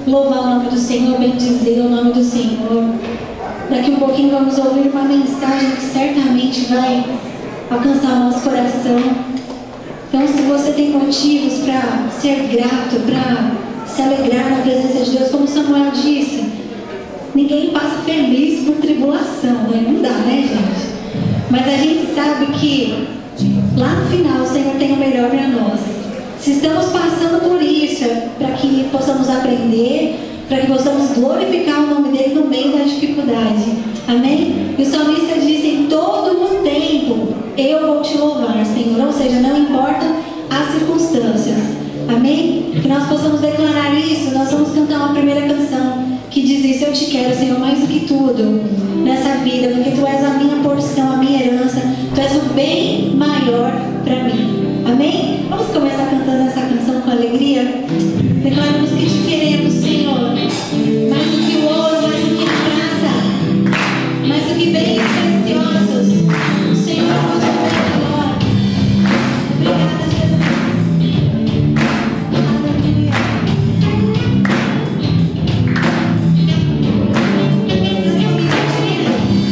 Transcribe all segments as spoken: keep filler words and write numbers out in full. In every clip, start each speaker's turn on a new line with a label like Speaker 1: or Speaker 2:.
Speaker 1: louvar o nome do Senhor, bendizer o nome do Senhor. Daqui um pouquinho vamos ouvir uma mensagem que certamente vai alcançar o nosso coração. Então, se você tem motivos para ser grato, para se alegrar na presença de Deus, como Samuel disse, ninguém passa feliz por tribulação, né? Não dá, né, gente? Mas a gente sabe que lá no final o Senhor tem o melhor para nós. Se estamos passando por isso, é para que possamos aprender, para que possamos glorificar o nome dele no meio da dificuldade. Amém? E o salmista diz: em todo o tempo eu vou te louvar, Senhor. Ou seja, não importa as circunstâncias. Amém? Que nós possamos declarar isso. Nós vamos cantar uma primeira canção que diz isso: eu te quero, Senhor, mais do que tudo nessa vida, porque tu és a minha porção, a minha herança, tu és o bem maior para mim. Amém? Vamos começar cantando essa canção com alegria. Declaramos que te queremos, Senhor, mais do que o ouro, mais do que a prata, mais do que bens preciosos. O Senhor é o nosso melhor. Obrigada, Jesus.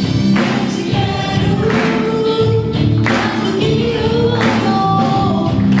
Speaker 2: Te quero mais do que o ouro.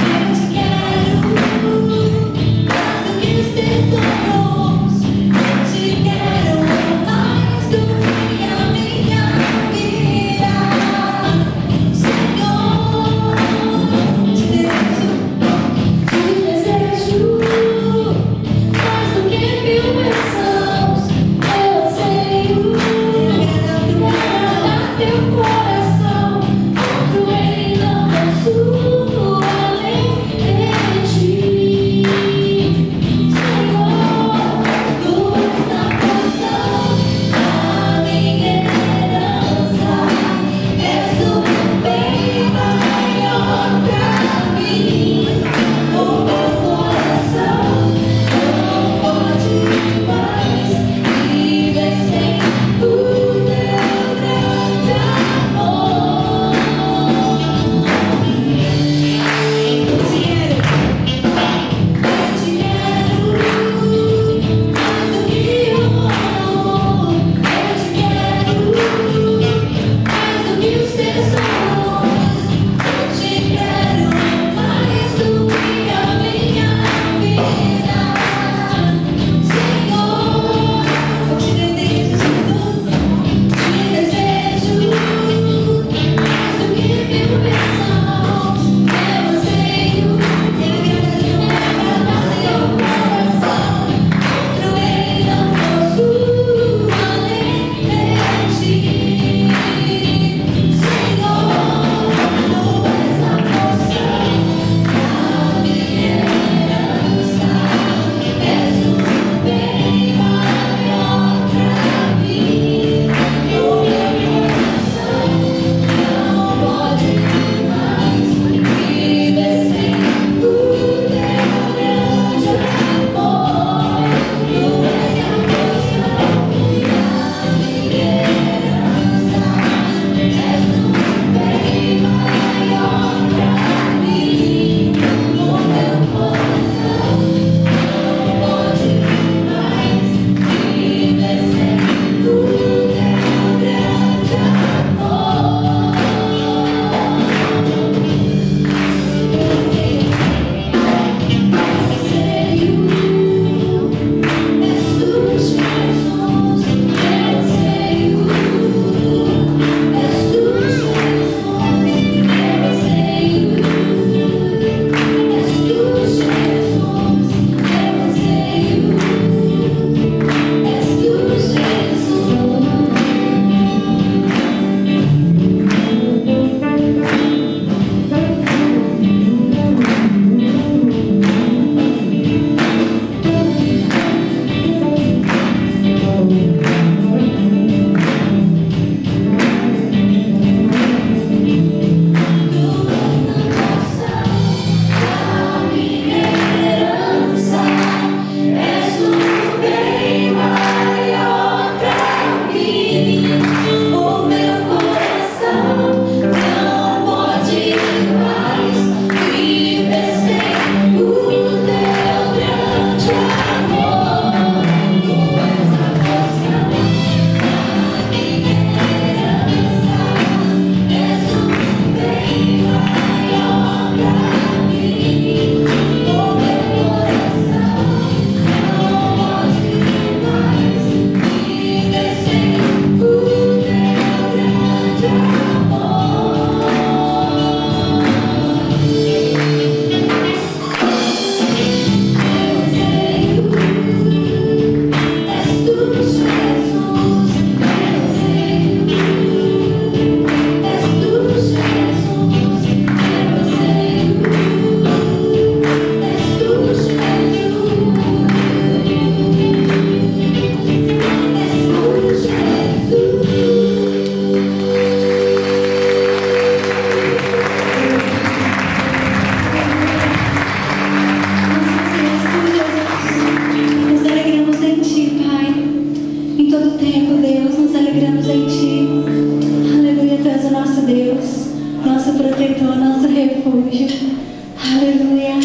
Speaker 1: nosso protetor, nosso refúgio. Aleluia.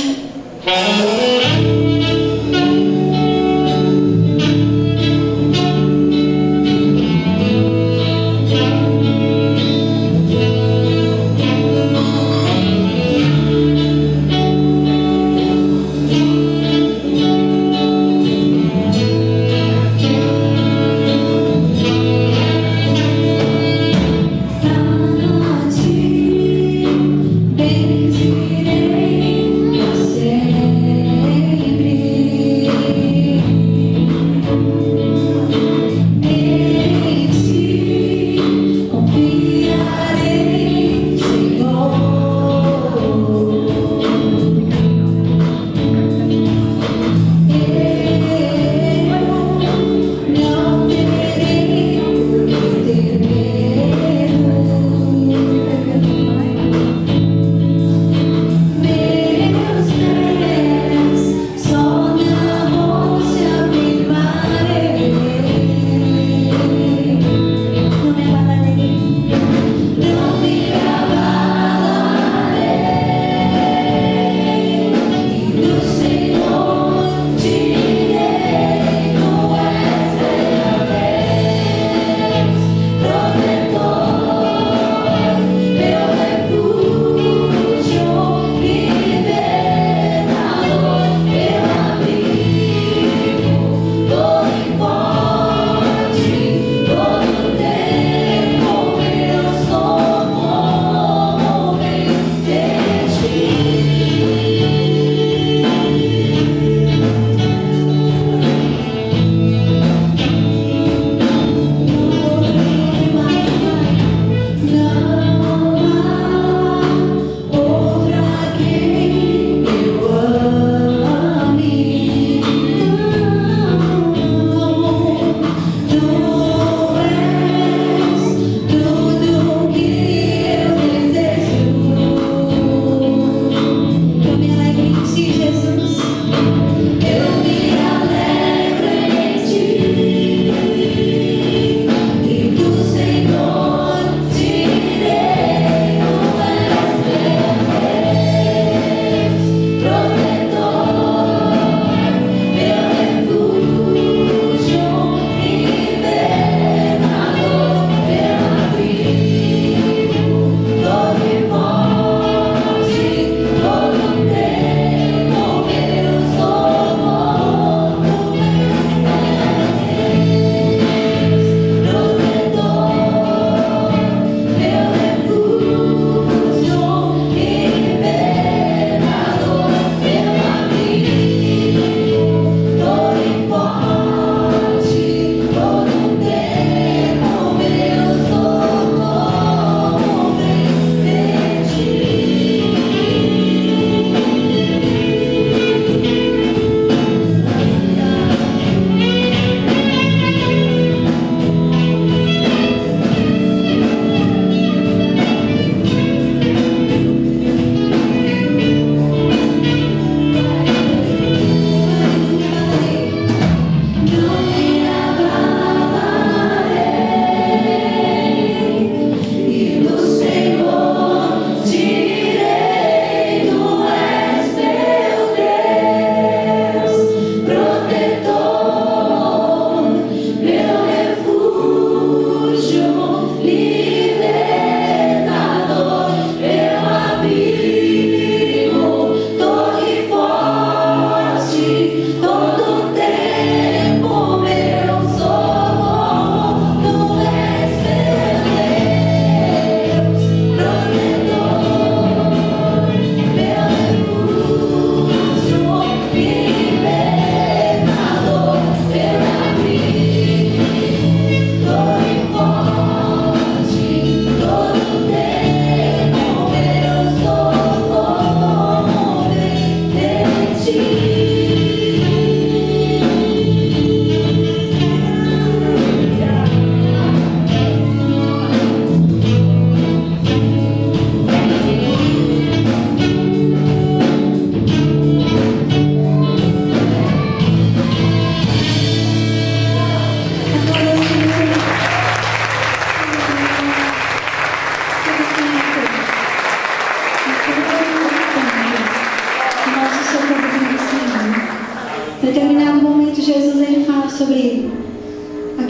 Speaker 2: Bendizirei você.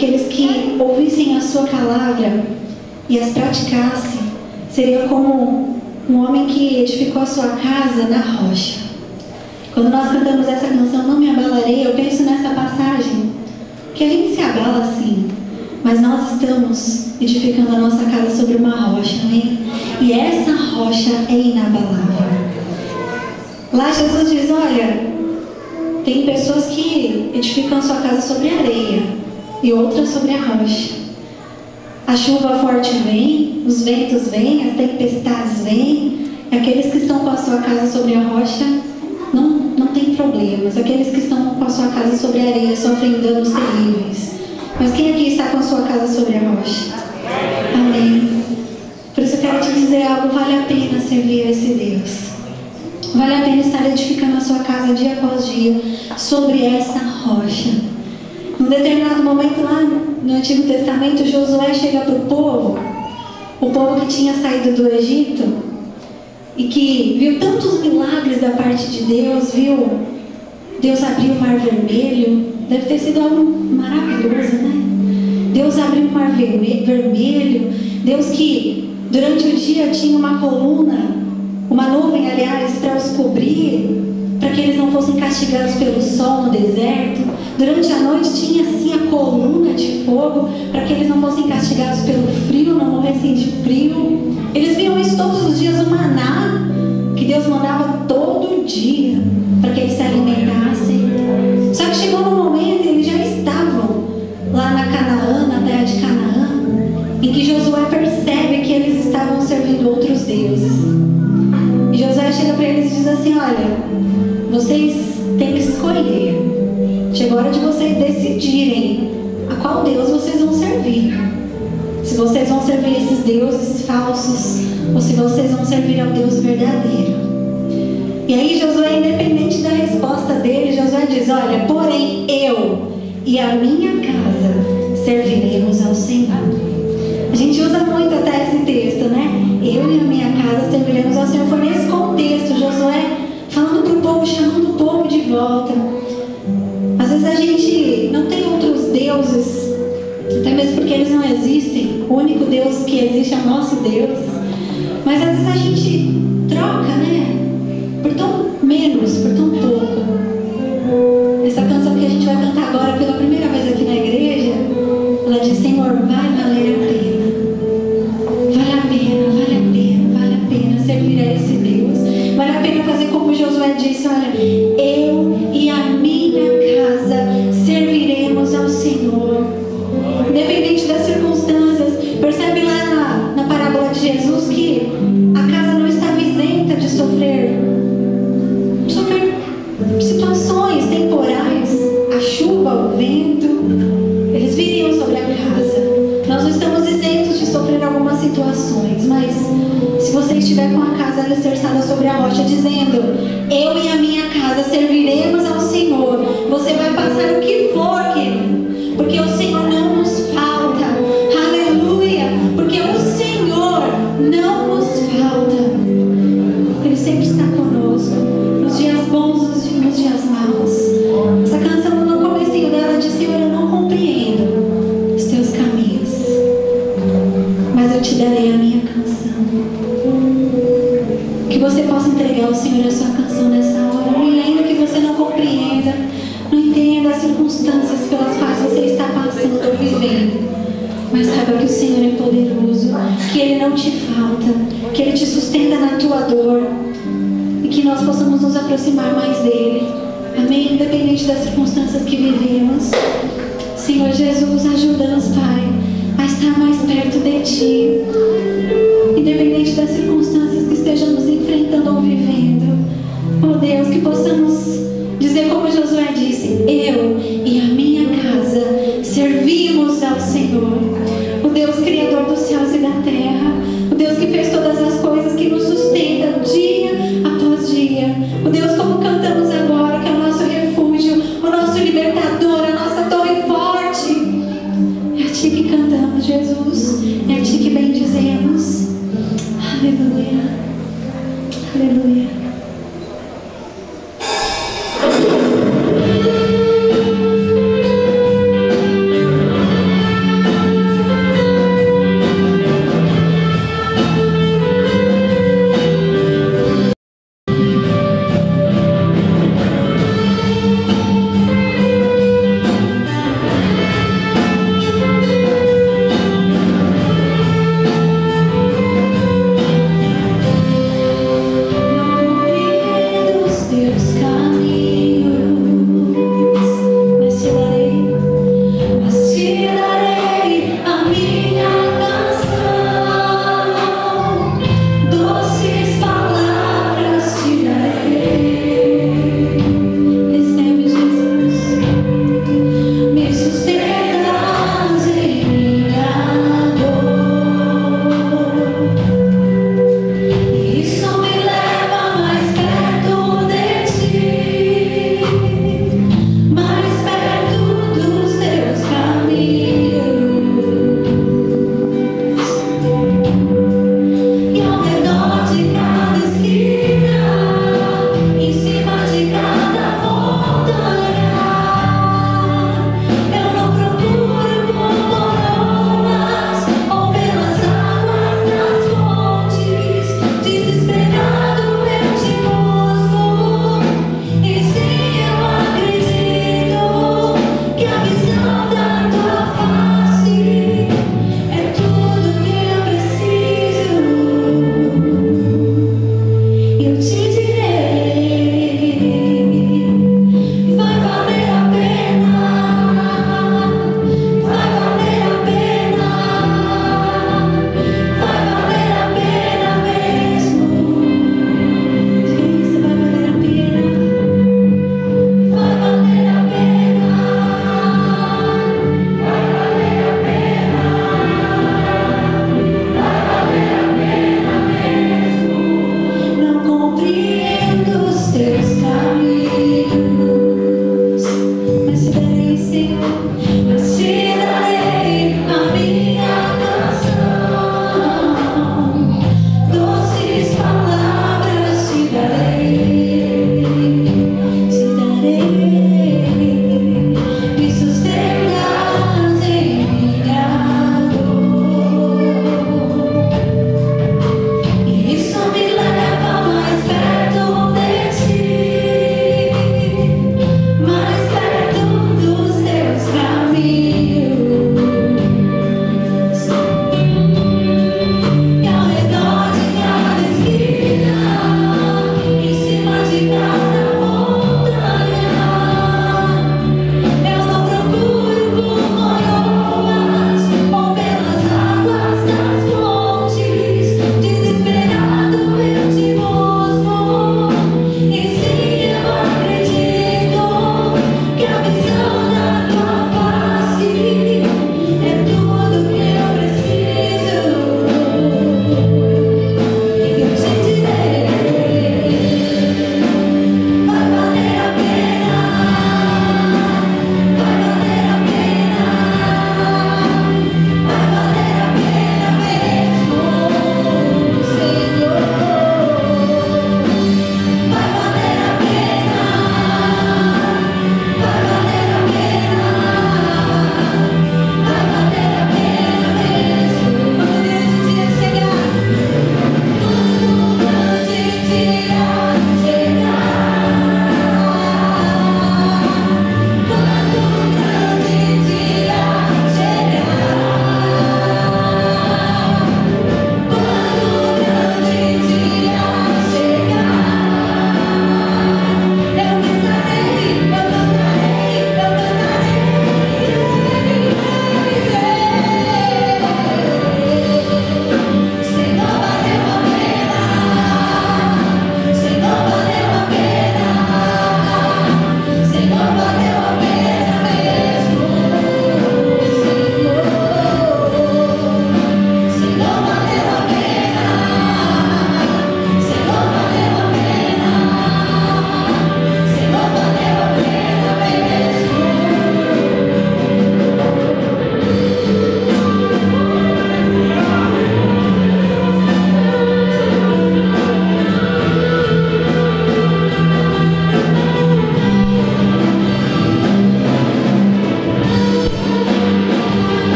Speaker 1: aqueles que ouvissem a sua palavra e as praticassem, seria como um homem que edificou a sua casa na rocha. Quando nós cantamos essa canção, Não Me Abalarei, eu penso nessa passagem, que a gente se abala assim, mas nós estamos edificando a nossa casa sobre uma rocha, amém? E essa rocha é inabalável. Lá Jesus diz, olha, tem pessoas que edificam a sua casa sobre a areia e outras sobre a rocha. A chuva forte vem, os ventos vêm, as tempestades vêm, e aqueles que estão com a sua casa sobre a rocha não, não tem problemas. Aqueles que estão com a sua casa sobre a areia sofrem danos terríveis. Mas quem aqui está com a sua casa sobre a rocha? Amém. Por isso eu quero te dizer algo, vale a pena servir a esse Deus. Vale a pena estar edificando a sua casa dia após dia sobre essa rocha. Num determinado momento lá no Antigo Testamento, Josué chega para o povo, o povo que tinha saído do Egito e que viu tantos milagres da parte de Deus, viu Deus abrir o mar vermelho, deve ter sido algo maravilhoso, né? Deus abriu o mar vermelho, Deus que durante o dia tinha uma coluna, uma nuvem, aliás, para os cobrir, para que eles não fossem castigados pelo sol no deserto. Durante a noite tinha assim a coluna de fogo, para que eles não fossem castigados pelo frio, não morressem de frio. Eles viam isso todos os dias, o maná que Deus mandava todo dia, para que eles se alimentassem. Só que chegou no momento, eles já estavam lá na Canaã, na terra de Canaã, em que Josué percebe que eles estavam servindo outros deuses. E Josué chega para eles e diz assim, olha, vocês têm que escolher. Chegou a hora de vocês decidirem a qual Deus vocês vão servir. Se vocês vão servir esses deuses falsos ou se vocês vão servir ao Deus verdadeiro. E aí Josué, independente da resposta dele, Josué diz, olha, porém eu e a minha casa serviremos ao Senhor. A gente usa muito até esse texto, né? Eu e a minha casa serviremos ao Senhor. Foi nesse contexto, Josué falando para o povo, chamando o povo de volta. Às vezes a gente não tem outros deuses, até mesmo porque eles não existem. O único Deus que existe é o nosso Deus. Mas às vezes a gente troca, né? Por tão menos, por tão pouco. Essa canção que a gente vai cantar agora pela primeira vez aqui na igreja, ela diz, Senhor, vai valer a pena. Vale a pena, vale a pena, vale a pena servir a esse Deus. Vale a pena fazer como Josué disse, olha, eu e a minha casa serviremos ao Senhor. Independente das circunstâncias. Percebe lá na, na parábola de Jesus que a casa não estava isenta de sofrer, sofrer situações temporais, a chuva, o vento, eles viriam sobre a casa. Nós não estamos isentos de sofrer algumas situações, mas se você estiver com a casa alicerçada sobre a rocha, dizendo, eu e a minha casa serviremos ao Senhor, você vai passar o que for, querido, porque o Senhor não nos falta, aleluia, porque o Senhor não nos falta, Ele sempre está conosco, nos dias bons, nos dias maus. Essa canção, no comecinho dela, diz, Senhor, eu não compreendo os teus caminhos, mas eu te darei a minha canção. Que você possa entregar ao Senhor a sua canção nessa hora, e ainda que você não compreenda, não entenda as circunstâncias pelas quais você está passando ou vivendo, mas saiba que o Senhor é poderoso, que Ele não te falta, que Ele te sustenta na tua dor, e que nós possamos nos aproximar mais dEle, amém? Independente das circunstâncias que vivemos. Senhor Jesus, ajuda-nos, Pai, a estar mais perto de Ti, independente das circunstâncias que estejamos enfrentando ou vivendo. Oh Deus, que possamos dizer como Josué disse, eu e a minha casa servimos ao Senhor, o Deus Criador dos céus e da terra, o Deus que fez todas as coisas, que nos sustenta dia após dia, o Deus, como cantamos agora, que é o nosso refúgio, o nosso libertador, a nossa torre forte. É a Ti que cantamos, Jesus, é a Ti que bendizemos.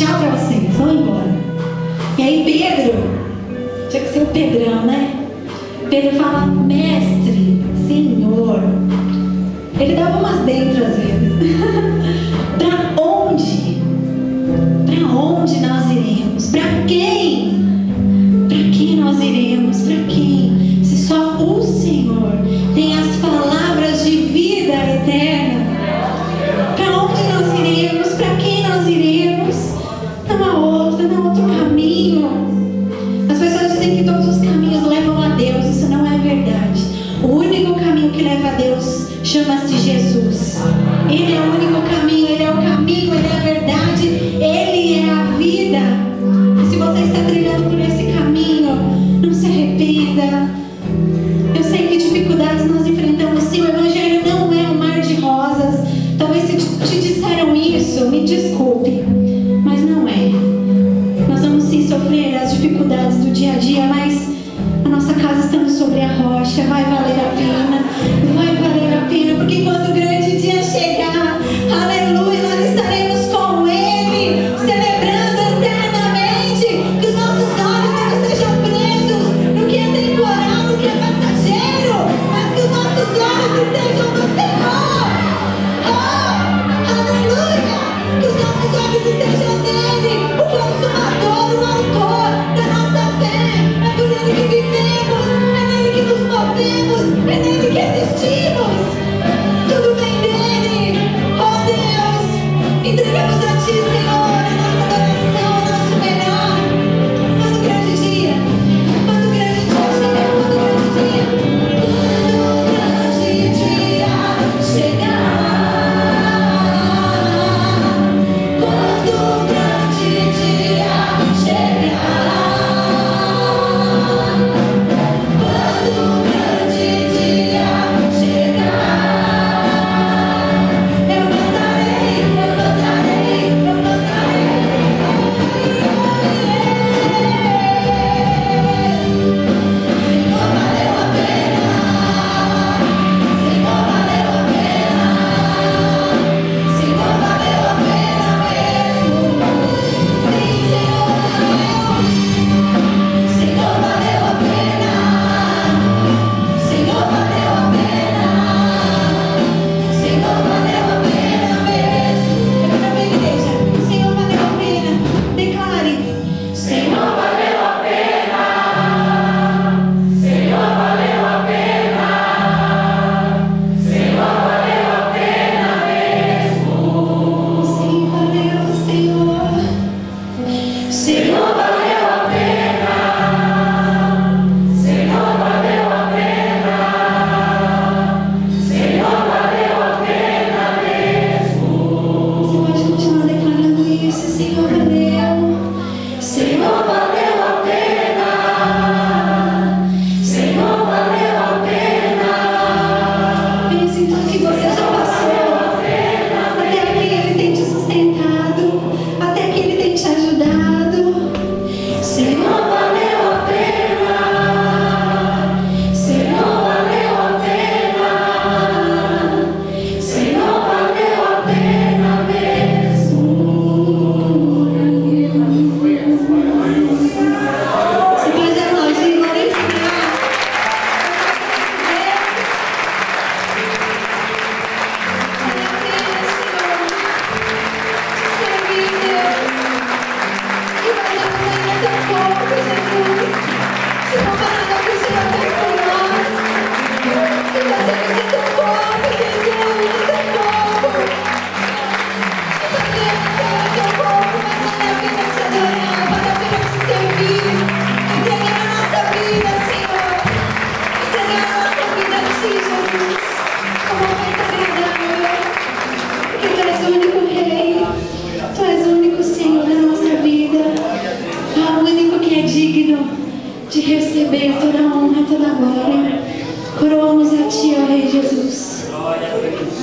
Speaker 1: tchau pra vocês, vão embora. E aí Pedro, tinha que ser o Pedrão, né? Pedro fala, mestre, Senhor. Ele dava umas dentro às vezes. Pra onde? Pra onde nós iremos? Pra quem? Pra quem nós iremos? Pra quem? Se só o Senhor tem as palavras de vida eterna. Pra onde nós iremos? Pra quem nós iremos? Não há outro, não há outro caminho. As pessoas dizem que todos os caminhos levam a Deus. Isso não é verdade. O único caminho que leva a Deus chama-se Jesus. Ele é o único caminho, Ele é o caminho, Ele é a verdade, Ele é a vida. E se você está trilhando por esse caminho, não se arrependa. Eu sei que dificuldades nós enfrentamos sim. O Evangelho não é um mar de rosas. Talvez se te disseram isso, me desculpe, mas não é. Nós vamos sim sofrer as dificuldades do dia a dia, mas a nossa casa estando sobre a rocha vai valer a pena. Vai valer a pena, porque quando o grande dia chegar, aleluia, nós estaremos com Ele, celebrando eternamente. Que os nossos olhos não estejam presos no que é temporal, no que é passageiro, mas que os nossos olhos estejam no Senhor. Oh, aleluia! Que os nossos olhos estejam nele, o consumador, o autor da nossa fé. É por Ele que vivemos, é nele que nos movemos, é nele que existimos. Tudo vem dele. Oh Deus, entregamos a Ti, Senhor, a nossa adoração, o nosso melhor. Quando o grande dia, quando o grande dia chegar, quando o grande dia, quando o grande dia chegar, quando o grande dia chegar, quando o grande dia chegar, eu cantarei, eu cantarei, eu cantarei. Senhor, valeu a pena. Senhor, valeu a pena. Senhor, valeu a pena mesmo. Sim, Senhor, valeu. Senhor, valeu a pena. Senhor, valeu a pena. Senhor, valeu a pena mesmo. Eu quero ver, igreja. Senhor, valeu a pena. Declare. Senhor, valeu a pena. Senhor, valeu a pena. Senhor, valeu a pena mesmo. Sim, valeu, Senhor. Senhor, valeu a pena. Senhor, valeu a pena. Senhor, valeu a pena mesmo. Você pode continuar declarando isso. Senhor, valeu. Senhor, valeu a pena. Senhor, valeu a pena. Pense em tudo que você já passou. Até aqui Ele tem te sustentado. Até aqui Ele tem te ajudado. Senhor, valeu a pena. Senhor, valeu a pena. Senhor, valeu a pena mesmo. Você pode aplaudir e glorificar. Vale a pena, Senhor, te servir, Deus. E fazemos ainda tão pouco, Jesus. Se comparado ao que o Senhor fez por nós. E fazemos é tão pouco, Jesus, é tão pouco. E fazemos, Senhor, é tão pouco, mas vale a pena te adorar, vale a pena te servir. Entregar a nossa vida, Senhor. Entregar a nossa vida a Ti, Jesus. Como oferta agradável. Porque Tu és o único Rei. Tu és o único Senhor da nossa vida. Ah, o único que é digno de receber toda a honra, toda a glória. Coroamos a Ti, ó Rei Jesus.